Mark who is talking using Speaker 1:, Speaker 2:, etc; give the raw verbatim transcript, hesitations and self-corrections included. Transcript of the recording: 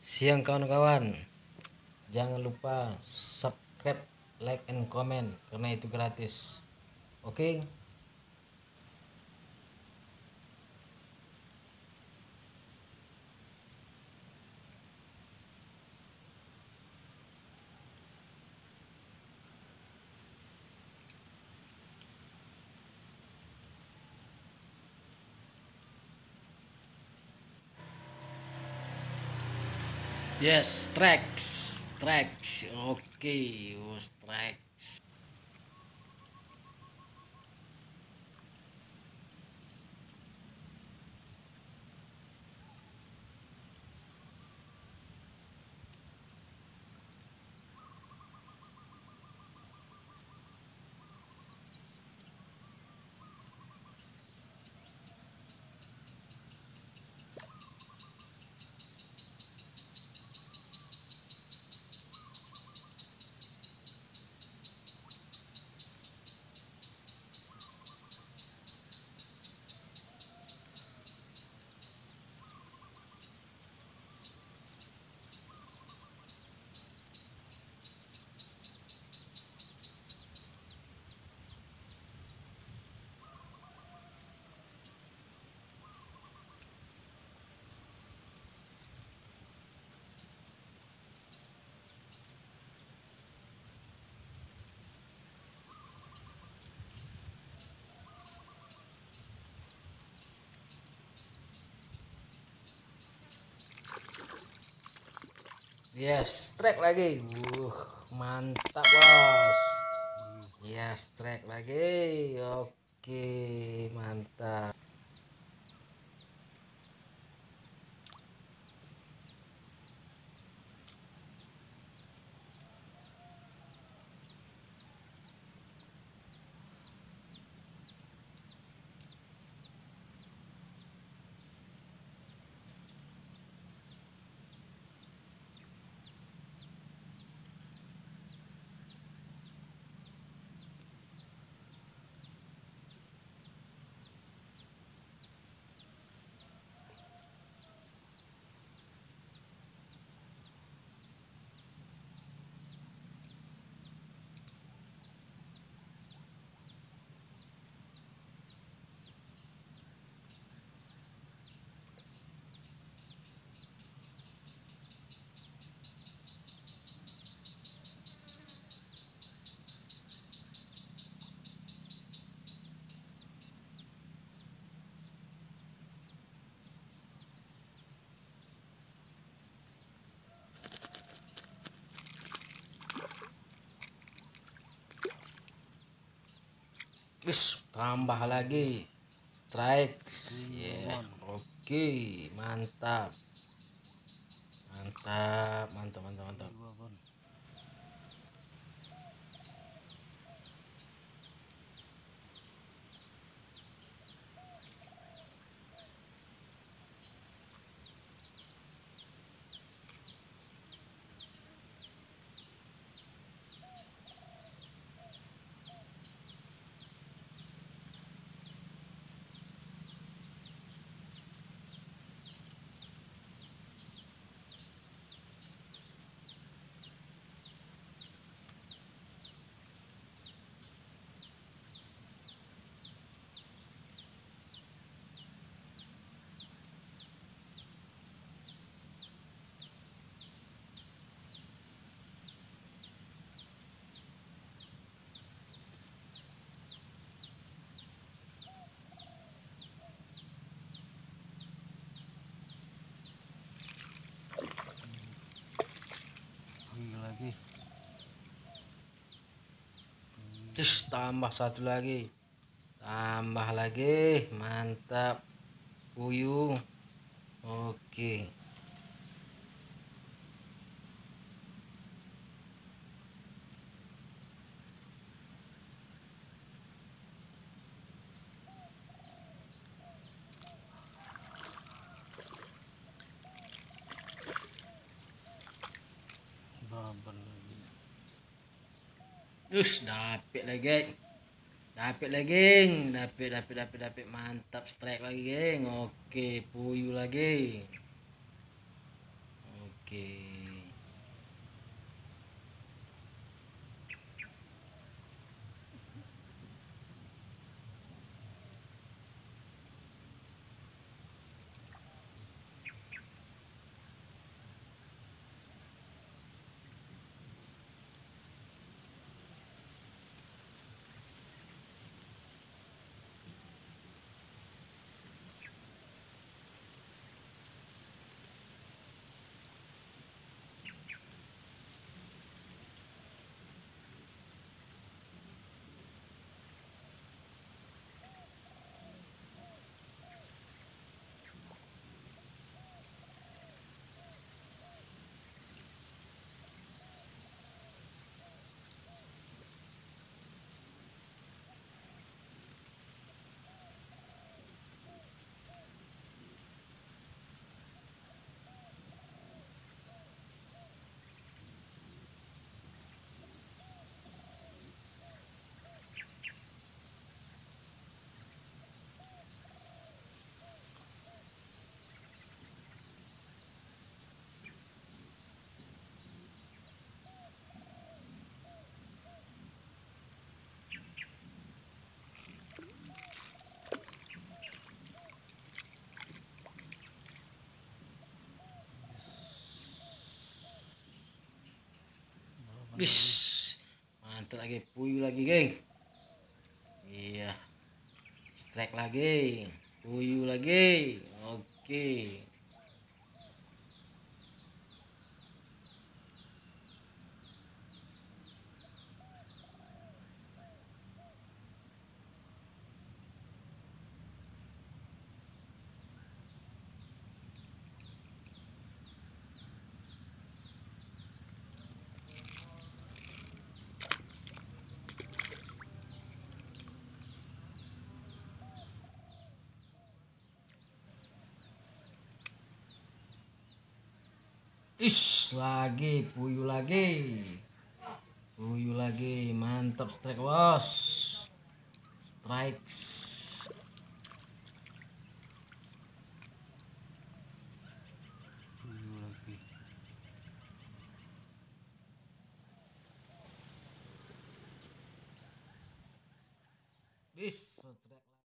Speaker 1: Siang kawan-kawan, jangan lupa subscribe, like, and comment karena itu gratis. Oke? Yes, tracks, tracks. Oke, oh, tracks. Yes, track lagi. Uh, mantap bos. Yes, track lagi. Oke, mantap. Wis, tambah lagi. Strikes. Yeah. Oke, mantap. Mantap, mantap, mantap, mantap.
Speaker 2: Lagi
Speaker 1: Terus tambah satu lagi. Tambah lagi. Mantap. Puyuh. Oke.
Speaker 2: baban lagi.
Speaker 1: Terus dapet lagi. Dapet lagi, geng. Dapet, dapet, dapet, dapet. Mantap, strike lagi, geng. Oke, puyuh lagi. Oke. Bis, mantap lagi, puyuh lagi, geng. Iya, strike lagi, puyuh lagi. Oke. Ish, lagi, puyuh lagi. Puyuh lagi, mantap strike, bos. Strikes.
Speaker 2: Puyuh lagi.
Speaker 1: Bis.